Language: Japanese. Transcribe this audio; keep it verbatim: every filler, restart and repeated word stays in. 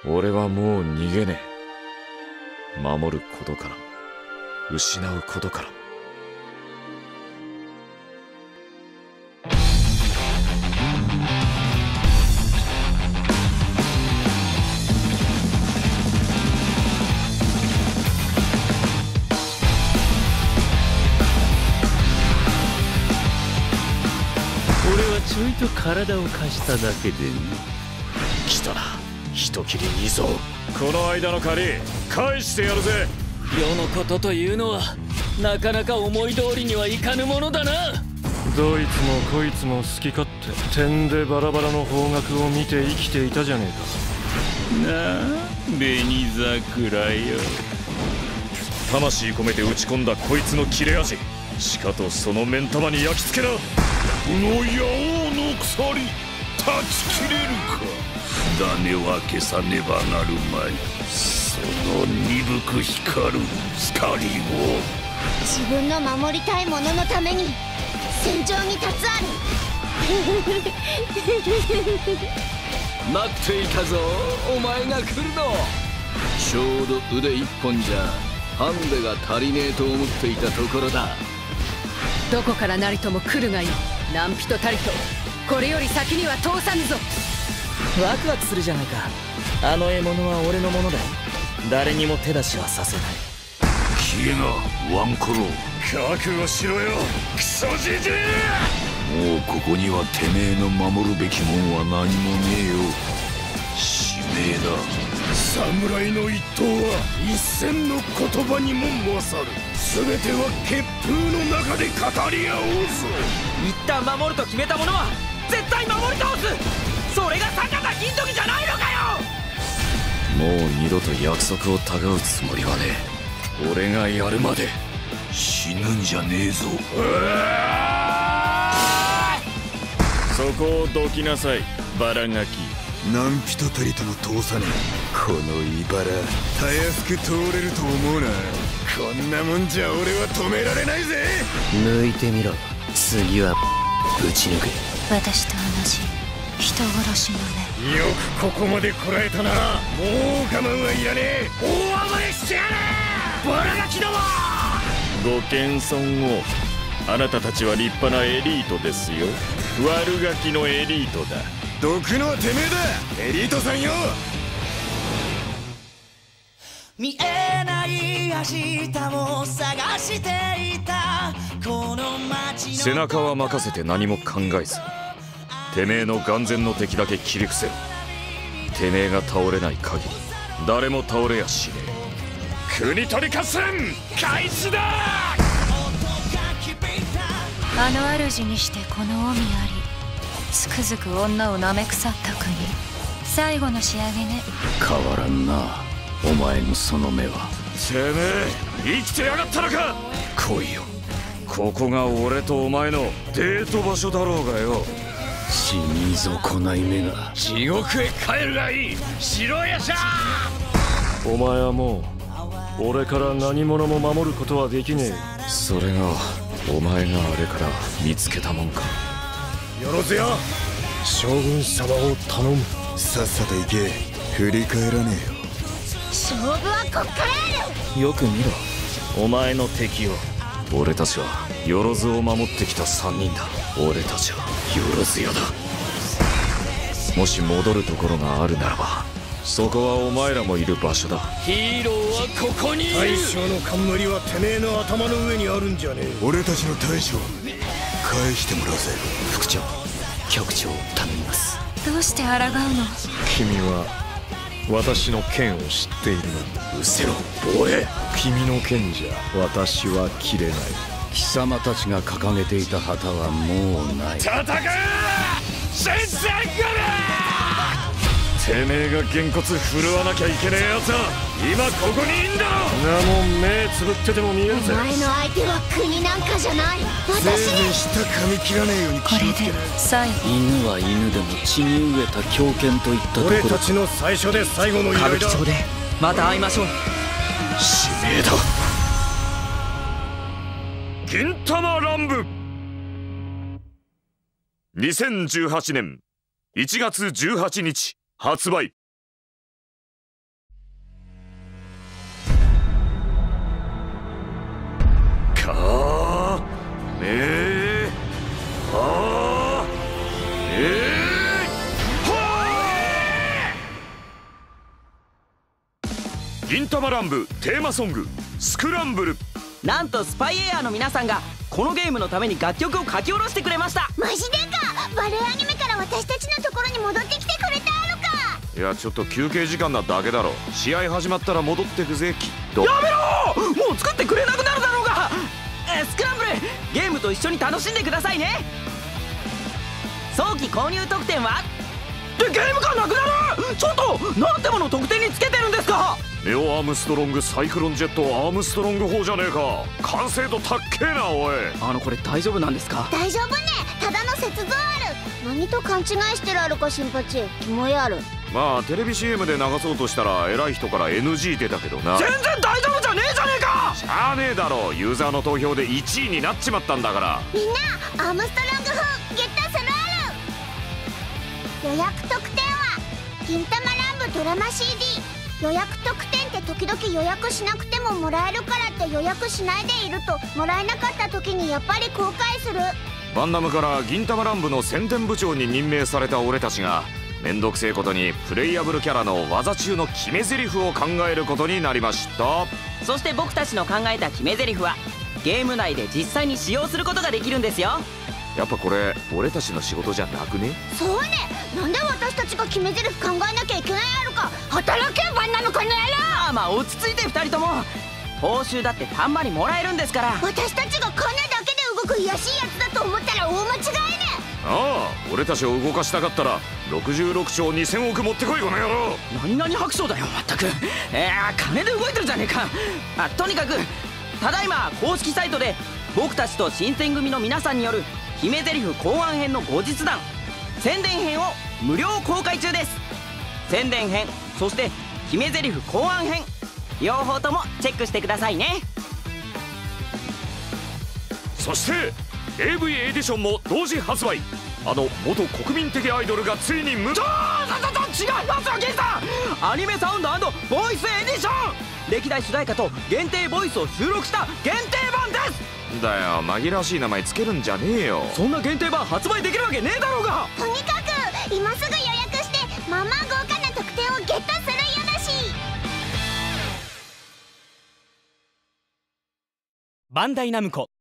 俺はもう逃げねえ。守ることからも失うことからも。 俺はちょいと体を貸しただけでね。 来たな、人斬りにいぞ。この間の借り返してやるぜ。 世のことというのはなかなか思い通りにはいかぬものだな。 どいつもこいつも好き勝手点でバラバラの方角を見て生きていたじゃねえか。 なあ紅桜よ。 魂込めて打ち込んだこいつの切れ味、しかとその目ん玉に焼き付けな。 この野王の鎖断ち切れるか。火種は消さねばなるまい。その鈍く光る光を自分の守りたいもののために戦場に立つある。 待っていたぞ、お前が来るの。ちょうど腕一本じゃハンデが足りねえと思っていたところだ。 どこからなりとも来るがいい。何人たりとこれより先には通さぬぞ。 ワクワクするじゃないか。あの獲物は俺のものだ。誰にも手出しはさせない。 消えなワンコロ。 覚悟しろよクソじじい。 もうここにはてめえの守るべきもんは何もねえよ。使命だ。侍の一刀は一戦の言葉にも勝る。全ては血風の中で語り合おうぞ。 一旦守ると決めたものは絶対守り通す。それが坂田金時じゃないのかよ。 もう二度と約束をたがうつもりはねえ。俺がやるまで死ぬんじゃねえぞ。 そこをどきなさいバラガキ。 何人たりとも通さねえ。この茨たやすく通れると思うな。こんなもんじゃ俺は止められないぜ。 抜いてみろ。次はぶち抜く。 私と同じ人殺しの目。 よくここまでこらえたな。もう我慢はいらねえ。大暴れしてやれバラガキども。 ご謙遜を。あなたたちは立派なエリートですよ。悪ガキのエリートだ。 毒のはてめえだエリートさんよ。 見えない明日を探していたこの街の。 背中は任せて何も考えず、てめえの眼前の敵だけ切り伏せろ。てめえが倒れない限り誰も倒れやしねえ。国取り合戦開始だ。 あの主にしてこの臣あり、つくづく女をなめ腐った国。最後の仕上げね。 変わらんなお前のその目は。 てめえ生きてやがったのか。来いよ、ここが俺とお前のデート場所だろうがよ。 死にぞこない目が。 地獄へ帰るがいい白夜叉。 お前はもう俺から何者も守ることはできねえ。 それがお前があれから見つけたもんか。 よろずや将軍様を頼む。 さっさと行け。振り返らねえよ。 勝負はこっからやる。 よく見ろお前の敵を。 俺たちはよろずを守ってきた三人だ。俺たちはよろず屋だ。もし戻るところがあるならばそこはお前らもいる場所だ。 ヒーローはここにいる。 大将の冠はてめえの頭の上にあるんじゃねえ。俺たちの大将返してもらうぜ。 副長局長頼みます。 どうして抗うの。 君は私の剣を知っているの。 うせろ防衛。 君の剣じゃ私は切れない。 貴様たちが掲げていた旗はもうない。 戦う新選組。てめえがげんこつ振るわなきゃいけねえやつは今ここにいんだろ。 なもん目つぶってても見えるぜ。 お前の相手は国なんかじゃない。私全然舌噛み切らねえように気をつけろ。 最後。 犬は犬でも血に飢えた狂犬といったところ。 俺たちの最初で最後の依頼だ。 歌舞伎町でまた会いましょう。 使命だ。銀玉乱舞。にせんじゅうはちねんいちがつじゅうはちにち発売。 銀魂乱舞テーマソングスクランブル。 なんとスパイエアーの皆さんがこのゲームのために楽曲を書き下ろしてくれました。 マジでか。バレエアニメから私たちのところに戻ってきてくれたのか。 いやちょっと休憩時間なだけだろ。試合始まったら戻ってくぜきっと。 やめろ、もう作ってくれなくなるだろうが。えスクランブルゲームと一緒に楽しんでくださいね。早期購入特典はでゲーム感なくなる。ちょっとなんてもの特典につけてるんですか。 ネオアームストロングサイクロンジェットアームストロング砲じゃねえか。完成度たっけえなおい。 あのこれ大丈夫なんですか。 大丈夫ね。ただの雪像ある。何と勘違いしてるあるか新八。キモいある。 まあテレビ シーエム で流そうとしたら偉い人から エヌジー 出たけどな。 全然大丈夫じゃねえじゃねえか。 しゃあねえだろ。ユーザーの投票でいちいになっちまったんだから。 みんなアームストロング砲ゲットするある。予約特典は銀魂乱舞ドラマ シーディー。予約特典って時々予約しなくてももらえるからって予約しないでいるともらえなかった時にやっぱり後悔する。 バンナムから銀魂乱舞の宣伝部長に任命された俺たちがめんどくせえことにプレイヤブルキャラの技中の決め台詞を考えることになりました。 そして僕たちの考えた決め台詞はゲーム内で実際に使用することができるんですよ。 やっぱこれ俺たちの仕事じゃなくね。 そうね。なんで私たちが決め台詞考えなきゃいけないやろか。働けバンナムこの野郎。 まあまあ落ち着いてふたりとも。報酬だってたんまりもらえるんですから。 私たちが金だけで動く卑しいやつだと思ったら大間違いね。 ああ俺たちを動かしたかったらろくじゅうろくちょうにせんおく持ってこいこの野郎。 何々白書だよまったく。えー、金で動いてるじゃねえか。あとにかくただいま公式サイトで僕たちと新選組の皆さんによる決め台詞考案編の後日談宣伝編を無料公開中です。宣伝編そして決め台詞考案編両方ともチェックしてくださいね。 そして エーブイ エディションも同時発売。あの元国民的アイドルがついに無ちょーちょちょ違いますよゲンさん。アニメサウンド&ボイスエディション歴代主題歌と限定ボイスを収録した限定版です。 だよ紛らわしい名前つけるんじゃねえよ。 そんな限定版発売できるわけねえだろうが。 とにかく今すぐ予約してまあまあ豪華な特典をゲットするよだし。 バンダイナムコ